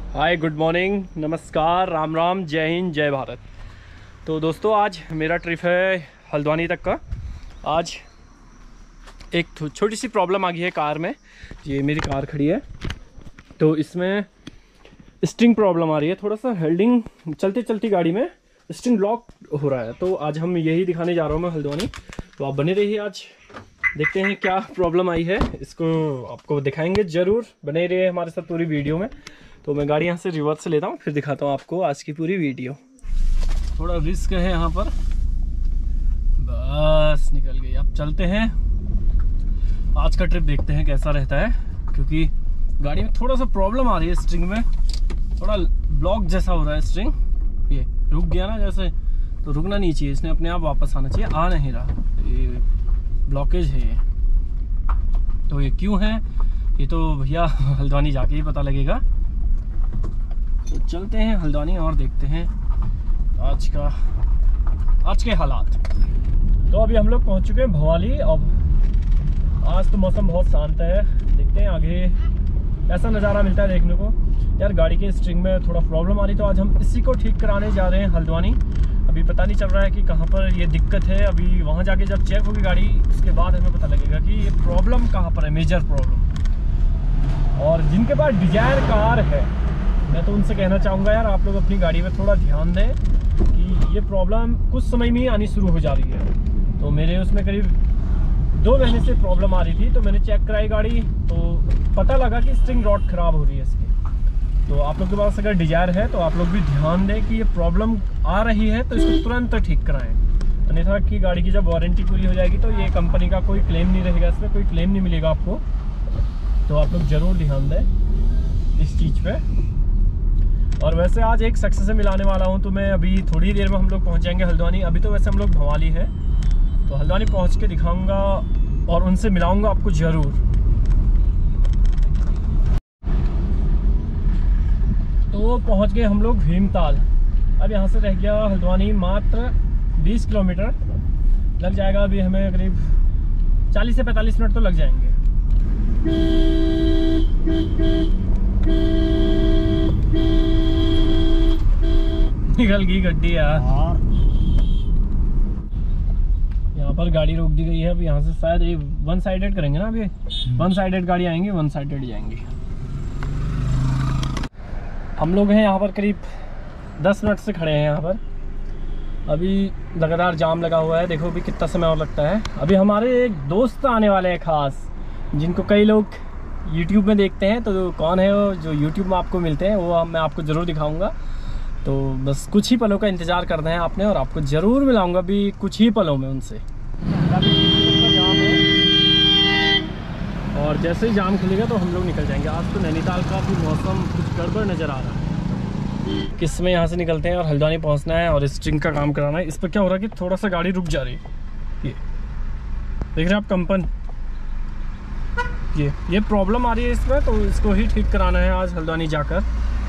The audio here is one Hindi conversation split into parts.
हाय, गुड मॉर्निंग, नमस्कार, राम राम, जय हिंद, जय भारत। तो दोस्तों, आज मेरा ट्रिप है हल्द्वानी तक का। आज एक छोटी सी प्रॉब्लम आ गई है कार में। ये मेरी कार खड़ी है तो इसमें स्टिंग प्रॉब्लम आ रही है। थोड़ा सा हेल्डिंग चलते चलती गाड़ी में स्टिंग लॉक हो रहा है। तो आज हम यही दिखाने जा रहा हूँ मैं हल्द्वानी। तो आप बने रहिए, आज देखते हैं क्या प्रॉब्लम आई है, इसको आपको दिखाएंगे। ज़रूर बने रहिए हमारे साथ पूरी वीडियो में। तो मैं गाड़ी यहाँ से रिवर्स से लेता हूँ, फिर दिखाता हूँ आपको आज की पूरी वीडियो। थोड़ा रिस्क है यहाँ पर, बस निकल गई। अब चलते हैं, आज का ट्रिप देखते हैं कैसा रहता है, क्योंकि गाड़ी में थोड़ा सा प्रॉब्लम आ रही है। स्ट्रिंग में थोड़ा ब्लॉक जैसा हो रहा है स्ट्रिंग। ये रुक गया ना जैसे, तो रुकना नहीं चाहिए, इसने अपने आप वापस आना चाहिए। आ नहीं रहा, ये ब्लॉकेज है ये। तो ये क्यों है, ये तो भैया हल्द्वानी जाके ही पता लगेगा। तो चलते हैं हल्द्वानी और देखते हैं आज के हालात। तो अभी हम लोग पहुंच चुके हैं भवाली। अब आज तो मौसम बहुत शांत है, देखते हैं आगे ऐसा नज़ारा मिलता है देखने को। यार गाड़ी के स्ट्रिंग में थोड़ा प्रॉब्लम आ रही, तो आज हम इसी को ठीक कराने जा रहे हैं हल्द्वानी। अभी पता नहीं चल रहा है कि कहाँ पर ये दिक्कत है। अभी वहाँ जाके जब चेक होगी गाड़ी, उसके बाद हमें पता लगेगा कि ये प्रॉब्लम कहाँ पर है, मेजर प्रॉब्लम। और जिनके पास डिजायर कार है, मैं तो उनसे कहना चाहूँगा यार, आप लोग अपनी गाड़ी में थोड़ा ध्यान दें कि ये प्रॉब्लम कुछ समय में ही आनी शुरू हो जा रही है। तो मेरे उसमें करीब 2 महीने से प्रॉब्लम आ रही थी। तो मैंने चेक कराई गाड़ी, तो पता लगा कि स्ट्रिंग रॉड ख़राब हो रही है इसकी। तो आप लोग के पास अगर डिजायर है तो आप लोग भी ध्यान दें कि ये प्रॉब्लम आ रही है तो इसको तुरंत ठीक कराएँ। अन्यथा कि गाड़ी की जब वारंटी पूरी हो जाएगी तो ये कंपनी का कोई क्लेम नहीं रहेगा, इसमें कोई क्लेम नहीं मिलेगा आपको। तो आप लोग ज़रूर ध्यान दें इस चीज़ पे। और वैसे आज एक सक्सेस से मिलाने वाला हूं, तो मैं अभी थोड़ी देर में हम लोग पहुंच जाएंगे हल्द्वानी। अभी तो वैसे हम लोग भवाली हैं, तो हल्द्वानी पहुंच के दिखाऊंगा और उनसे मिलाऊंगा आपको ज़रूर। तो पहुंच गए हम लोग भीमताल। अब यहाँ से रह गया हल्द्वानी मात्र 20 किलोमीटर लग जाएगा। अभी हमें करीब 40 से 45 मिनट तो लग जाएंगे। निकल गई गड्डी यार। यहाँ पर गाड़ी रोक दी गई है। अब यहाँ से शायद ये 1 साइडेड करेंगे ना। अभी 1 साइडेड गाड़ी आएंगी, 1 साइडेड जाएंगी। हम लोग हैं यहाँ पर करीब 10 मिनट से खड़े हैं यहाँ पर। अभी लगातार जाम लगा हुआ है, देखो अभी कितना समय और लगता है। अभी हमारे एक दोस्त आने वाले हैं खास, जिनको कई लोग YouTube में देखते हैं। तो कौन है वो जो YouTube में आपको मिलते हैं, वो मैं आपको ज़रूर दिखाऊंगा। तो बस कुछ ही पलों का इंतज़ार करना है आपने, और आपको ज़रूर मिलाऊंगा भी कुछ ही पलों में उनसे। जाम है, और जैसे ही जाम खुलेगा तो हम लोग निकल जाएंगे। आज तो नैनीताल का भी मौसम कुछ गड़बड़ नज़र आ रहा है। किस में यहाँ से निकलते हैं और हल्द्वानी पहुँचना है और स्ट्रिंग का काम कराना है। इस पर क्या हो रहा है कि थोड़ा सा गाड़ी रुक जा रही है। ये देख रहे हैं आप, कंपन, ये प्रॉब्लम आ रही है इसमें। तो इसको ही ठीक कराना है आज हल्द्वानी जाकर।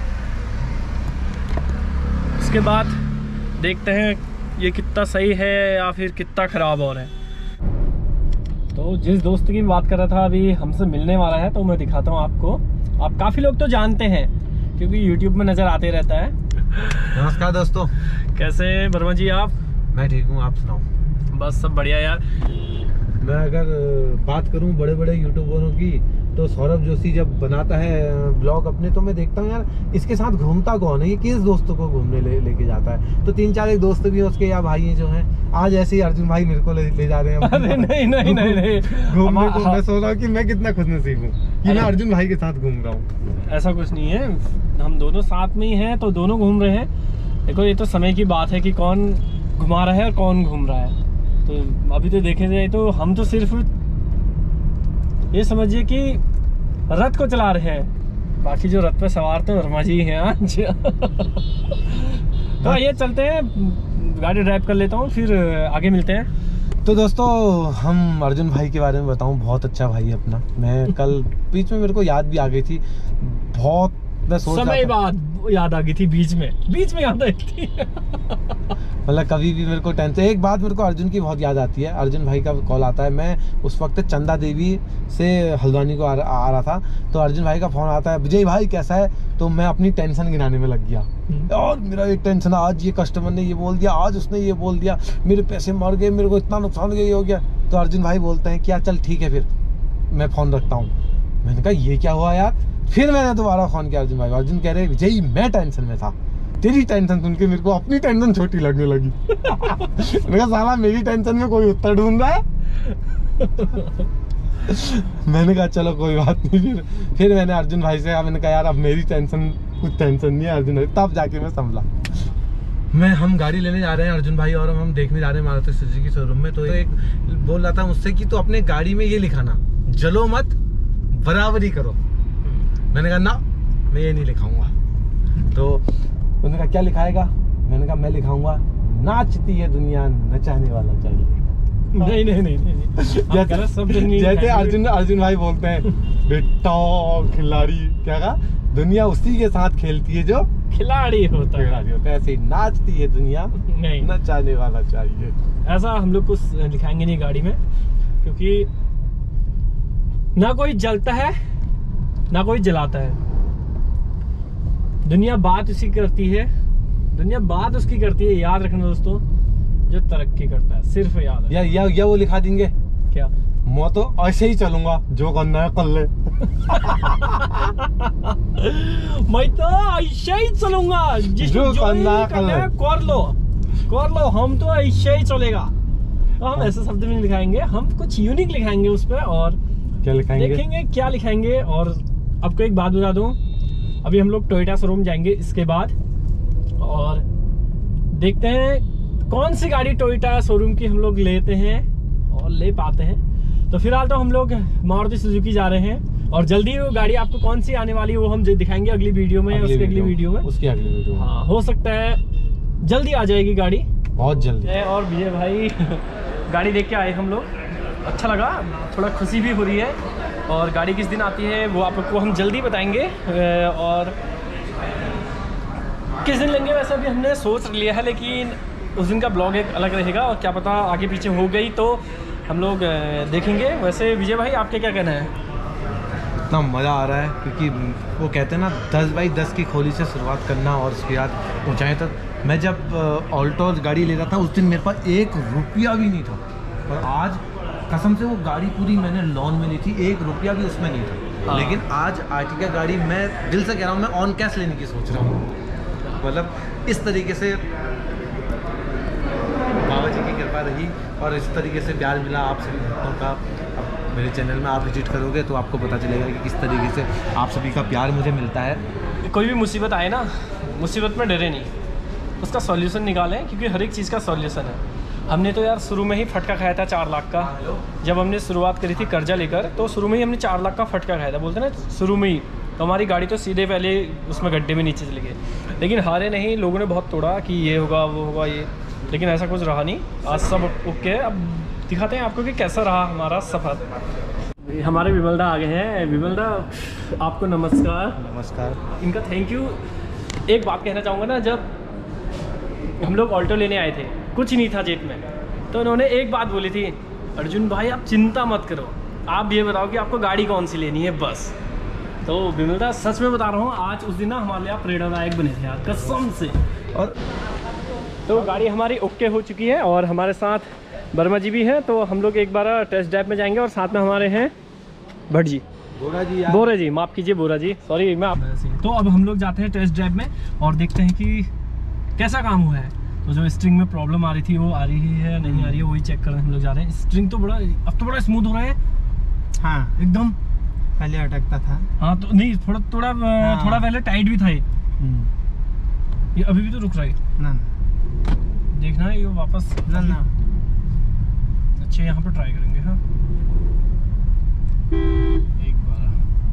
उसके बाद देखते हैं ये कितना सही है या फिर कितना ख़राब हो रहा है। तो जिस दोस्त की बात कर रहा था अभी हमसे मिलने वाला है, तो मैं दिखाता हूँ आपको। आप काफ़ी लोग तो जानते हैं क्योंकि YouTube में नज़र आते रहता है। नमस्कार दोस्तों, कैसे वर्मा जी आप? मैं ठीक हूँ, आप सुनाओ? बस सब बढ़िया यार। मैं अगर बात करूं बड़े बड़े यूट्यूबरों की, तो सौरभ जोशी जब बनाता है ब्लॉग अपने, तो मैं देखता हूं यार इसके साथ घूमता कौन है, ये किस दोस्तों को घूमने लेके जाता है। तो 3-4 एक दोस्त भी हैं उसके या भाई हैं जो हैं। आज ऐसे ही अर्जुन भाई मेरे को ले जा रहे हैं। अरे नहीं घूमने को। मैं सोच रहा हूँ कि मैं कितना खुशनसीब हूँ कि मैं अर्जुन भाई के साथ घूम रहा हूँ। ऐसा कुछ नहीं है, हम दोनों साथ में ही हैं, तो दोनों घूम रहे हैं। देखो ये तो समय की बात है कि कौन घुमा रहा है और कौन घूम रहा है। तो अभी तो देखे जाए तो हम तो सिर्फ ये समझिए कि रथ को चला रहे हैं, बाकी जो रथ पे सवार थे वर्मा जी हैं आज। तो आइए चलते हैं, गाड़ी ड्राइव कर लेता हूँ, फिर आगे मिलते हैं। तो दोस्तों, हम अर्जुन भाई के बारे में बताऊं, बहुत अच्छा भाई है अपना। मैं कल बीच में मेरे को याद भी आ गई थी बहुत, मैं सोच समय बाद याद आ गई थी, बीच में याद आई थी। मतलब कभी भी मेरे को टेंशन। एक बात मेरे को अर्जुन की बहुत याद आती है, अर्जुन भाई का कॉल आता है। मैं उस वक्त चंदा देवी से हल्द्वानी को आ रहा था, तो अर्जुन भाई का फ़ोन आता है, विजय भाई कैसा है? तो मैं अपनी टेंशन गिनाने में लग गया। और मेरा एक टेंशन, आज ये कस्टमर ने ये बोल दिया, आज उसने ये बोल दिया, मेरे पैसे मर गए, मेरे को इतना नुकसान ये हो गया। तो अर्जुन भाई बोलते हैं कि यार चल ठीक है, फिर मैं फ़ोन रखता हूँ। मैंने कहा ये क्या हुआ यार। फिर मैंने दोबारा फ़ोन किया अर्जुन भाई। अर्जुन कह रहे विजय मैं टेंशन में था, तेरी टेंशन सुन के मेरे को अपनी टेंशन छोटी लगने लगी। मैंने कहा साला मेरी टेंशन में कोई उत्तर ढूंढ रहा है। मैंने कहा चलो कोई बात नहीं। फिर मैंने अर्जुन भाई से कहा, मैंने कहा यार अब मेरी टेंशन कुछ टेंशन नहीं है अर्जुन भाई। तब जाके मैं संभला। हम गाड़ी लेने जा रहे हैं अर्जुन भाई, और हम देखने जा रहे हैं मारुति सुजुकी शोरूम में। तो एक बोल रहा था मुझसे कि तो अपने गाड़ी में ये लिखाना, जलो मत बराबरी करो। मैंने कहा ना मैं ये नहीं लिखाऊंगा। तो उन्होंने कहा क्या लिखाएगा। मैंने कहा मैं लिखाऊंगा नाचती है दुनिया नचाने वाला चाहिए। नहीं नहीं नहीं, नहीं। गलत शब्द नहीं। जैसे अर्जुन भाई बोलते हैं बेटा खिलाड़ी, क्या कहा, दुनिया उसी के साथ खेलती है जो खिलाड़ी होता है। ऐसे ही नाचती है दुनिया नहीं, नचाने वाला चाहिए। ऐसा हम लोग कुछ लिखाएंगे नहीं गाड़ी में, क्योंकि ना कोई जलता है ना कोई जलाता है। दुनिया बात उसी करती है, दुनिया बात उसकी करती है, याद रखना दोस्तों, जो तरक्की करता है। सिर्फ याद है। या वो लिखा देंगे क्या, मैं तो ऐसे ही चलूंगा, जो करना है कर ले। मैं तो ऐसे ही चलूंगा, जो करना है कर लो, हम तो ऐसे ही चलेगा। हम ऐसे शब्द में नहीं लिखाएंगे, हम कुछ यूनिक लिखाएंगे उस पर, और क्या लिखाएंगे, देखेंगे क्या लिखाएंगे। और आपको एक बात बता दूं, अभी हम लोग टोयोटा शोरूम जाएंगे इसके बाद, और देखते हैं कौन सी गाड़ी टोयोटा शोरूम की हम लोग लेते हैं और ले पाते हैं। तो फिलहाल तो हम लोग मारुति सुजुकी जा रहे हैं, और जल्दी वो गाड़ी आपको कौन सी आने वाली है वो हम दिखाएंगे अगली वीडियो में, उसकी अगली वीडियो में, उसकी अगली वीडियो में। हाँ, हो सकता है जल्दी आ जाएगी गाड़ी, बहुत जल्दी। और विजय भाई गाड़ी देख के आए हम लोग, अच्छा लगा, थोड़ा खुशी भी हो रही है। और गाड़ी किस दिन आती है वो आपको हम जल्दी बताएंगे, और किस दिन लेंगे वैसे भी हमने सोच लिया है, लेकिन उस दिन का ब्लॉग एक अलग रहेगा, और क्या पता आगे पीछे हो गई तो हम लोग देखेंगे। वैसे विजय भाई आपके क्या कहना है? इतना मज़ा आ रहा है, क्योंकि वो कहते हैं ना 10 बाई 10 की खोली से शुरुआत करना और उसके बाद ऊंचाई तक। मैं जब ऑल्टो गाड़ी ले रहा था उस दिन मेरे पास 1 रुपया भी नहीं था, और आज कसम से वो गाड़ी पूरी मैंने लोन में ली थी, 1 रुपया भी उसमें नहीं था। हाँ। लेकिन आज आर्टिका गाड़ी मैं दिल से कह रहा हूँ, मैं ऑन कैश लेने की सोच रहा हूँ। मतलब इस तरीके से बाबा जी की कृपा रही, और इस तरीके से प्यार मिला आप सभी भक्तों का। अब मेरे चैनल में आप विजिट करोगे तो आपको पता चलेगा कि किस तरीके से आप सभी का प्यार मुझे मिलता है। कोई भी मुसीबत आए ना, मुसीबत में डरे नहीं, उसका सॉल्यूशन निकालें, क्योंकि हर एक चीज़ का सॉल्यूशन है। हमने तो यार शुरू में ही फटका खाया था 4 लाख का, जब हमने शुरुआत करी थी कर्जा लेकर, तो शुरू में ही हमने 4 लाख का फटका खाया था, बोलते ना शुरू में ही। तो हमारी गाड़ी तो सीधे पहले उसमें गड्ढे में नीचे चली गई, लेकिन हारे नहीं, लोगों ने बहुत तोड़ा कि ये होगा वो होगा ये, लेकिन ऐसा कुछ रहा नहीं। आज सब ओके। अब दिखाते हैं आपको कि कैसा रहा हमारा सफ़र। हमारे विमलदा आ गए हैं। विमलदा आपको नमस्कार। नमस्कार। इनका थैंक यू। एक बात कहना चाहूँगा ना, जब हम लोग ऑल्टो लेने आए थे, कुछ नहीं था जेब में, तो उन्होंने एक बात बोली थी, अर्जुन भाई आप चिंता मत करो, आप ये बताओ कि आपको गाड़ी कौन सी लेनी है बस। तो विमलदा सच में बता रहा हूँ, आज उस दिन ना हमारे लिए आप प्रेरणादायक बने थे यार, कसम से। और तो गाड़ी हमारी ओके हो चुकी है, और हमारे साथ वर्मा जी भी हैं, तो हम लोग एक बार टेस्ट ड्राइव में जाएंगे, और साथ में हमारे हैं भट्ट जी, बोरा जी, माफ़ कीजिए बोरा जी, सॉरी मैं आप। तो अब हम लोग जाते हैं टेस्ट ड्राइव में, और देखते हैं कि कैसा काम हुआ है। तो जो स्ट्रिंग में प्रॉब्लम आ रही थी वो आ रही है नहीं आ रही है, वही चेक करने हम लोग जा रहे हैं। स्ट्रिंग तो अब तो बड़ा स्मूथ हो रहा है। हाँ एकदम, पहले अटकता था। हाँ तो नहीं, थोड़ा पहले टाइट भी था ये अभी भी तो रुक रहा है ना, देखना है ये वापस ना। अच्छा यहाँ पर ट्राई करेंगे। हाँ एक बार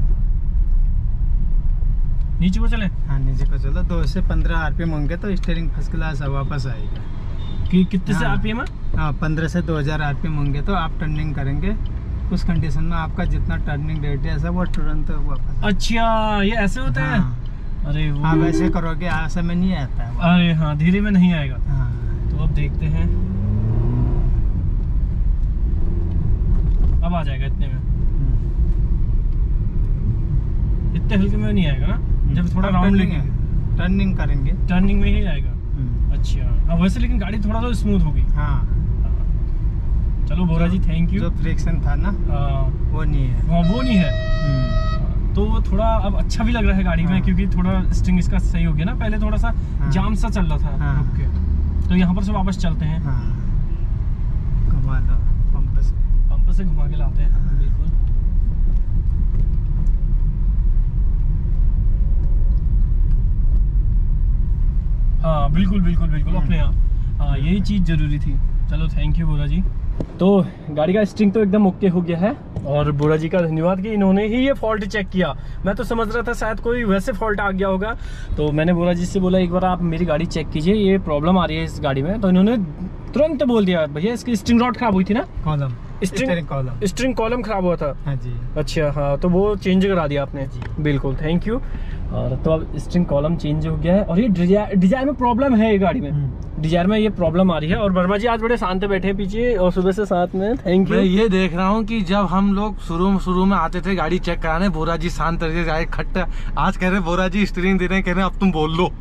नीचे को चले। हाँ नीचे को चलो, 2 से 15 आरपीएम होंगे तो स्टीयरिंग फर्स्ट क्लास वापस आएगा। कि कितने से हाँ। आरपीएम है? हाँ 15 से 2000 आरपीएम होंगे तो आप टर्निंग करेंगे, उस कंडीशन में आपका जितना टर्निंग रेट है ऐसा वो तुरंत वापस। अच्छा ये ऐसे होता है? अरे वो आप ऐसे करोगे ऐसे में नहीं आता है। अरे हाँ धीरे में नहीं आएगा। हाँ तो अब देखते हैं, अब आ जाएगा इतने में, इतने हल्के में नहीं आएगा ना। जब थोड़ा राउंड लेंगे टर्निंग करेंगे टर्निंग में ही आएगा। अच्छा हाँ, वैसे लेकिन गाड़ी थोड़ा सा स्मूथ होगी। हाँ चलो बोरा जी थैंक यू। जो फ्रिक्शन था ना वो नहीं है। हाँ वो नहीं है, तो वो थोड़ा अब अच्छा भी लग रहा है गाड़ी में, क्योंकि थोड़ा स्टिंग इसका सही हो गया ना, पहले थोड़ा सा जाम सा चल रहा था। हाँ। ओके तो यहाँ पर से वापस चलते हैं। घुमा लो पंप से घुमा के लाते हैं। बिल्कुल हाँ बिल्कुल बिल्कुल बिल्कुल अपने यहाँ। हाँ यही चीज़ जरूरी थी। चलो थैंक यू बोरा जी। तो गाड़ी का स्टिंग तो एकदम ओके हो गया है, और बोरा जी का धन्यवाद कि इन्होंने ही ये फॉल्ट चेक किया। मैं तो समझ रहा था शायद कोई वैसे फॉल्ट आ गया होगा, तो मैंने बोरा जी से बोला एक बार आप मेरी गाड़ी चेक कीजिए, ये प्रॉब्लम आ रही है इस गाड़ी में। तो इन्होंने तुरंत बोल दिया भैया इसकी स्टिंग रॉड खराब हुई थी ना, कॉलम स्ट्रिंग कॉलम खराब हुआ था। हाँ जी। अच्छा हाँ, तो वो चेंज करा दिया आपने जी। बिल्कुल थैंक यू। और तो अब स्ट्रिंग कॉलम चेंज हो गया है, और ये डिजायर में प्रॉब्लम है ये गाड़ी में, डिजायर में ये प्रॉब्लम आ रही है। और वर्मा जी आज बड़े शांत बैठे हैं पीछे और सुबह से साथ में। Thank you. मैं ये देख रहा हूँ कि जब हम लोग शुरू में आते थे गाड़ी चेक कराने, बोरा जी शांत तरीके से आए खट्टा, आज कह रहे बोरा जी स्टीयरिंग दे रहे हैं, कह रहे हैं अब तुम बोल लो।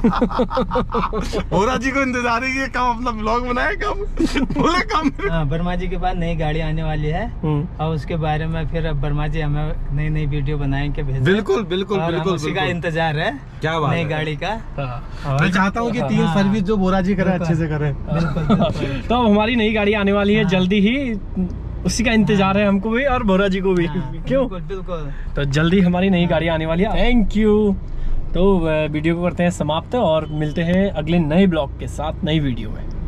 बोरा जी को इंतजार है कि कब अपना ब्लॉग बनाए, कब बोले कब। हाँ वर्मा जी के बाद नई गाड़ी आने वाली है, और उसके बारे में फिर अब वर्मा जी हमें नई वीडियो बनाएंगे भेजें। बिल्कुल बिल्कुल बिल्कुल उसी का इंतजार है। क्या बात नई है। गाड़ी का मैं चाहता हूँ कि 3 सर्विस जो बोरा जी करे अच्छे से करे। तो अब हमारी नई गाड़ी आने वाली है जल्दी ही, उसी का इंतजार है हमको भी और बोरा जी को भी। क्यों? बिल्कुल। तो जल्दी हमारी नई गाड़ी आने वाली है। Thank you. तो वीडियो को करते हैं समाप्त, और मिलते हैं अगले नए ब्लॉग के साथ नई वीडियो में।